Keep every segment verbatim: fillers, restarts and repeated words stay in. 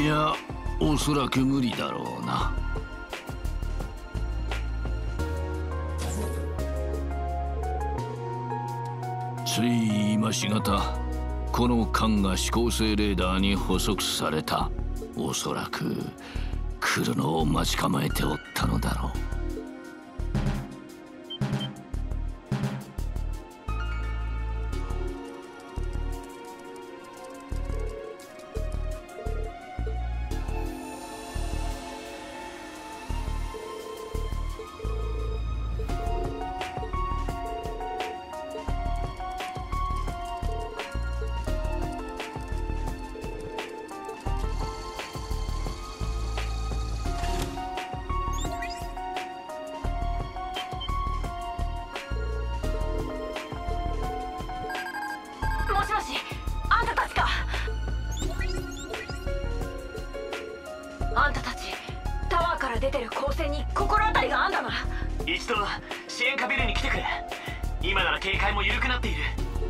や、おそらく無理だろうな。つい今しがた、この艦が指向性レーダーに捕捉された。おそらく来るのを待ち構えておったのだろう。 出てる光線に心当たりがあんだな。 一度支援下ビルに来てくれ。今なら警戒も緩くなっている。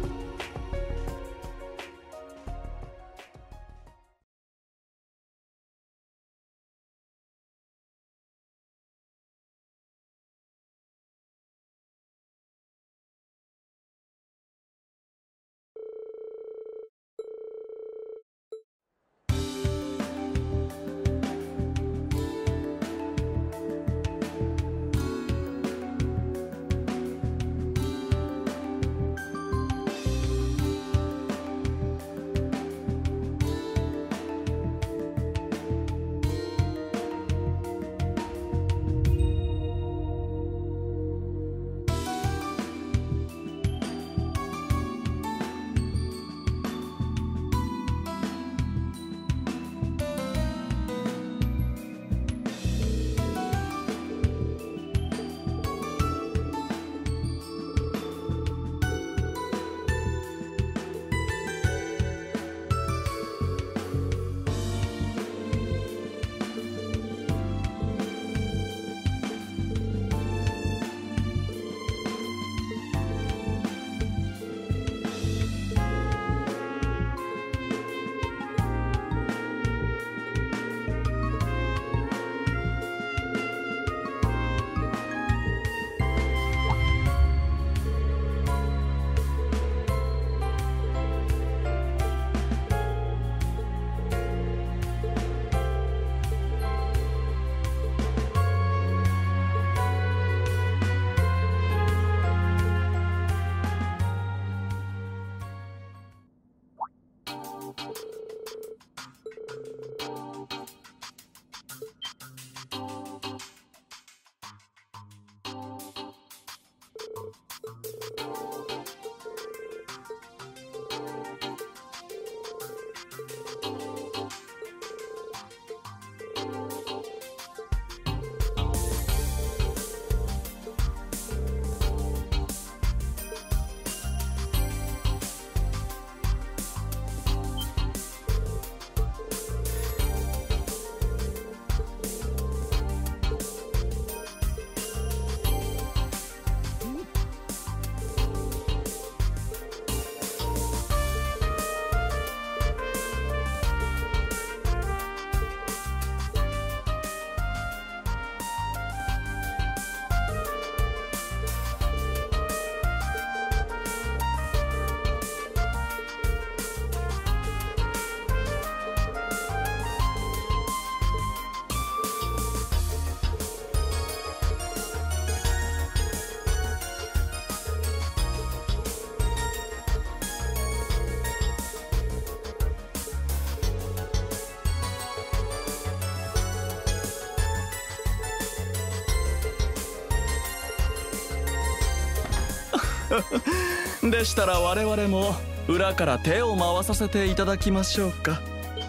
でしたら我々も裏から手を回させていただきましょうか。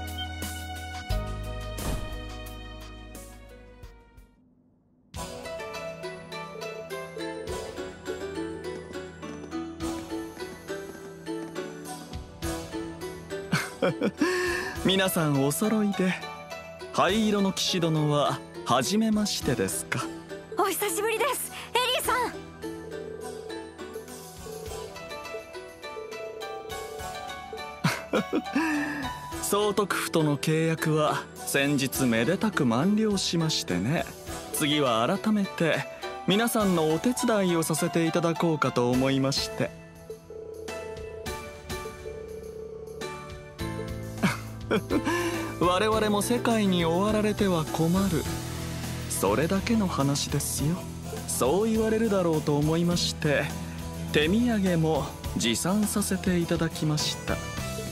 皆さんお揃いで。灰色の騎士殿は初めましてですか。 お久しぶりです、エリーさん。 総督府との契約は先日めでたく満了しましてね。次は改めて皆さんのお手伝いをさせていただこうかと思いまして。我々も世界に終わられては困る、それだけの話ですよ。そう言われるだろうと思いまして手土産も持参させていただきました。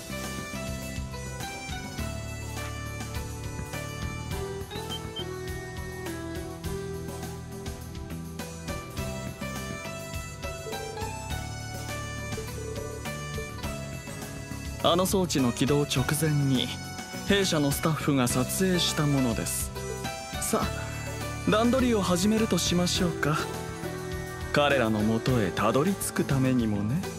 あの装置の起動直前に弊社のスタッフが撮影したものです。さあ段取りを始めるとしましょうか。彼らのもとへたどり着くためにもね。